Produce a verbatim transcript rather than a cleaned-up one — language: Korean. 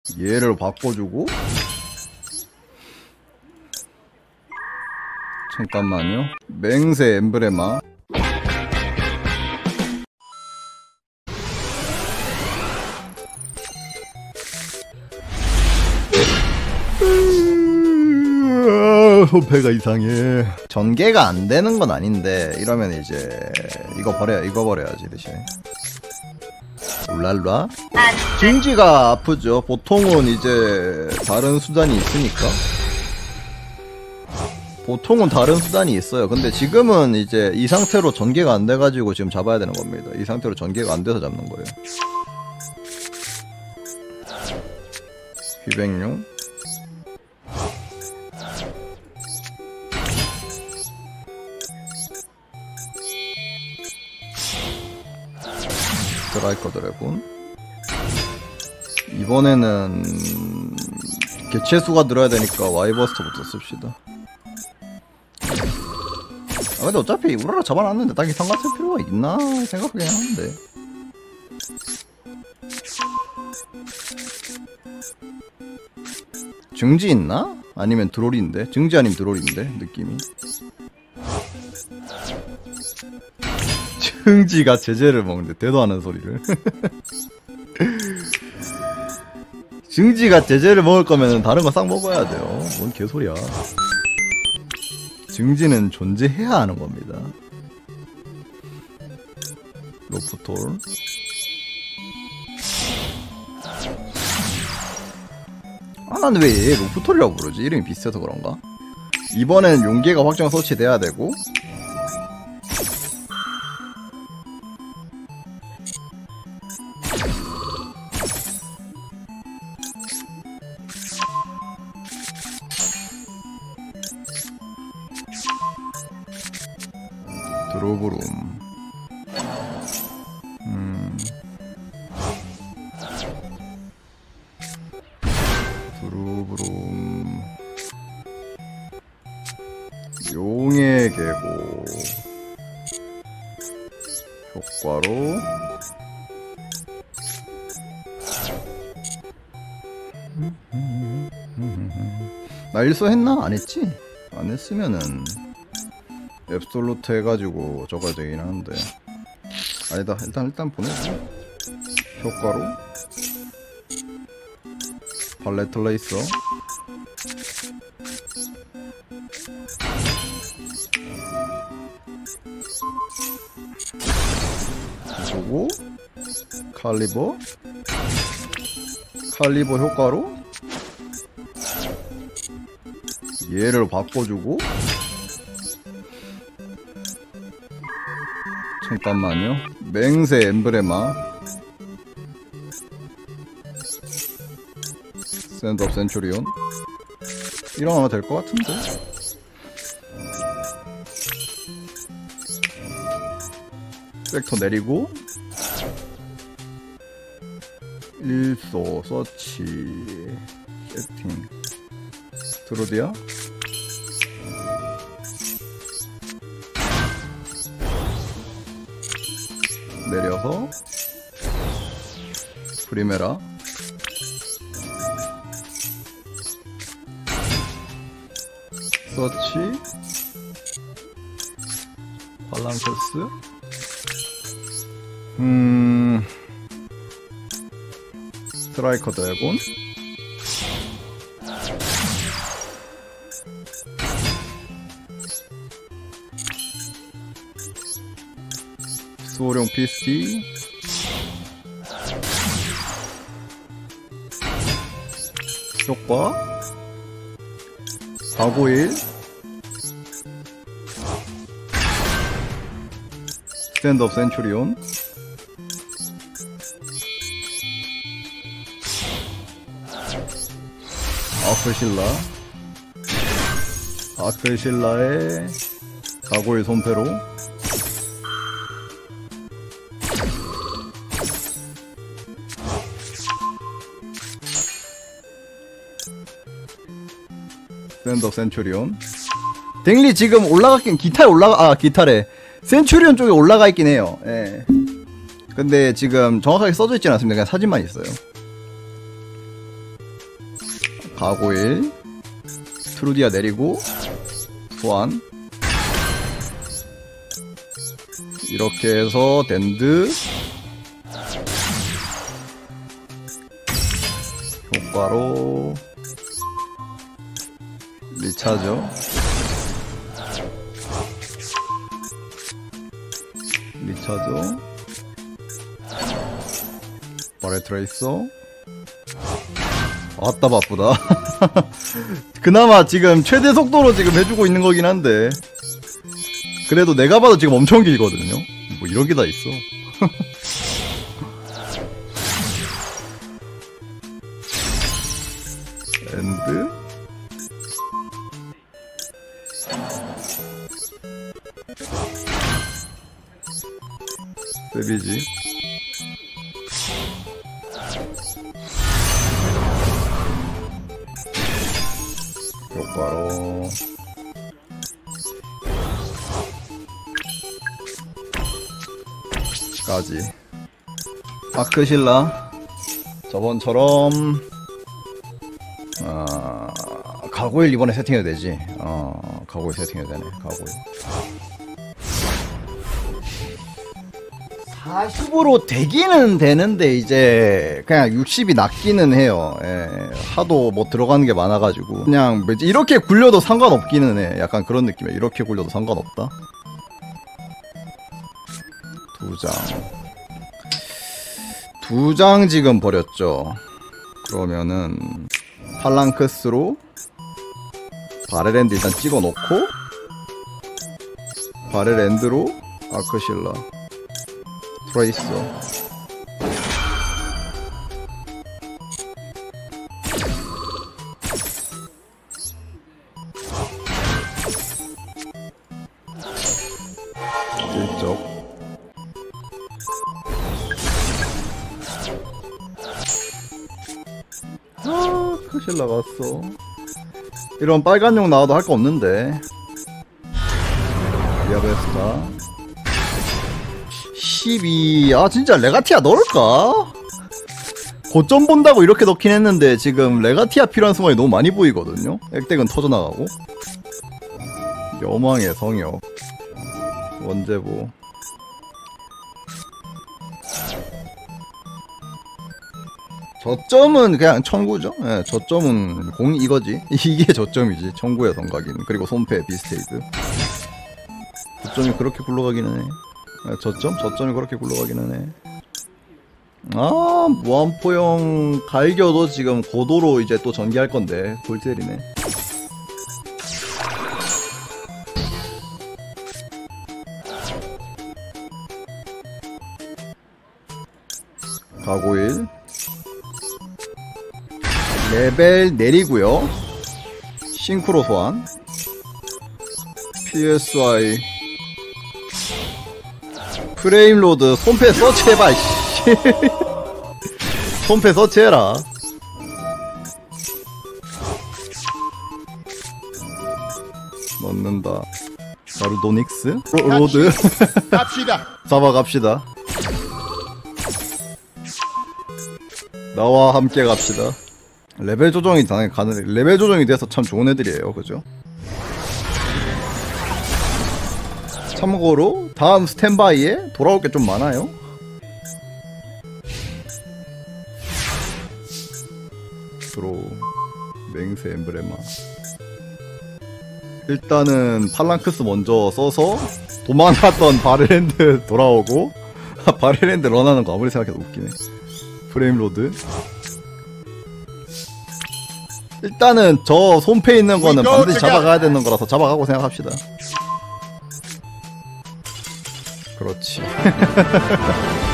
얘를 바꿔주고. 잠깐만요. 맹세 엠브레마. 배가 이상해. 전개가 안 되는 건 아닌데 이러면 이제 이거 버려 이거 버려야지 대신. 울랄라. 중지가 아프죠. 보통은 이제 다른 수단이 있으니까. 보통은 다른 수단이 있어요. 근데 지금은 이제 이 상태로 전개가 안 돼가지고 지금 잡아야 되는 겁니다. 이 상태로 전개가 안 돼서 잡는 거예요. 휘백룡. 스트라이커 드래곤. 이번에는 개체수가 늘어야 되니까 와이버스터부터 씁시다. 아 근데 어차피 우라라 잡아놨는데 딱히 상관쓸 필요가 있나 생각하긴 하는데. 증지 있나? 아니면 드롤인데? 증지 아니면 드롤인데 느낌이. 증지가 제재를 먹는데 대도 않은 소리를. 증지가 제재를 먹을 거면 다른 거 싹 먹어야 돼요. 뭔 개소리야. 증지는 존재해야 하는 겁니다. 로프톨. 아, 난 왜 얘 로프톨이라고 부르지? 이름이 비슷해서 그런가? 이번엔 용계가 확정 설치돼야 되고. 드로브룸. 음. 드로브룸. 용의 계고. 효과로. 나 일소 했나? 안 했지? 안 했으면은 앱솔루트 해가지고 저거 되긴 하는데. 아니다. 일단 일단 보내자. 효과로 팔레트 레이서. 그리고 칼리버. 칼리버 효과로 얘를 바꿔주고. 잠깐만요. 맹세 엠브레마. 샌드업 센츄리온. 이러면 될 것 같은데. 섹터 내리고 일소 서치 세팅. 드로디아. 내려서 프리메라. 서치 발랑크스. 음 스트라이커 드래곤. 수호룡 피스티. 효과 가고일. 스탠드업 센츄리온. 아크실라. 아크실라의 가고일 손패로. 스탠드업 센츄리온. 댕리 지금 올라갔긴 기타에 올라가 아 기타래 센츄리온 쪽에 올라가 있긴 해요. 예. 근데 지금 정확하게 써져 있지는 않습니다. 그냥 사진만 있어요. 가고일 트루디아 내리고 소환. 이렇게 해서 댄드 효과로 리차죠. 리차죠. 바레 트레이서. 아따 바쁘다. 그나마 지금 최대 속도로 지금 해주고 있는 거긴 한데 그래도 내가 봐도 지금 엄청 길거든요. 뭐 이런 게 다 있어. 엔드 데비지 효과로 까지. 아크실라 저번처럼 아 가고일 이번에 세팅해도 되지. 어 가고일 세팅해도 되네. 가고일 사십으로 되기는 되는데 이제 그냥 육십이 낫기는 해요. 예, 하도 뭐 들어가는 게 많아가지고 그냥 이렇게 굴려도 상관없기는 해. 약간 그런 느낌이야. 이렇게 굴려도 상관없다. 두 장. 두 장 지금 버렸죠. 그러면은 팔랑크스로 바레랜드 일단 찍어놓고 바레랜드로 아크실라 트레이서 일적 아 크실라 갔어. 이런 빨간용 나와도 할 거 없는데. 디아베스타 십이. 아 진짜 레가티아 넣을까? 고점 본다고 이렇게 넣긴 했는데 지금 레가티아 필요한 순간이 너무 많이 보이거든요. 액덱은 터져나가고. 여망의 성역 원제보 저점은 그냥 천구죠. 예, 저점은 공 이거지. 이게 저점이지. 천구의 성각인. 그리고 손패 비스테이드. 저점이 그렇게 굴러가기는 해. 예, 저점? 저점이 그렇게 굴러가기는 해. 아, 무한포용 갈겨도 지금 고도로 이제 또 전개할 건데. 골때리네. 가고일. 레벨 내리고요. 싱크로 소환. 피에스아이. 프레임로드. 손패 서치해봐. 손패 서치해라. 넣는다. 나루도닉스. 로드. 갑시다. 잡아갑시다. 나와 함께 갑시다. 레벨 조정이 당연히 가능. 레벨 조정이 돼서 참 좋은 애들이에요. 그죠? 참고로 다음 스탠바이에 돌아올 게 좀 많아요. 드로우 맹세 엠브레마. 일단은 팔랑크스 먼저 써서 도망갔던 바레랜드 돌아오고. 바레랜드 런하는 거 아무리 생각해도 웃기네. 프레임로드. 일단은 저 손패 있는 거는 반드시 잡아가야 되는 거라서 잡아가고 생각합시다. 그렇지.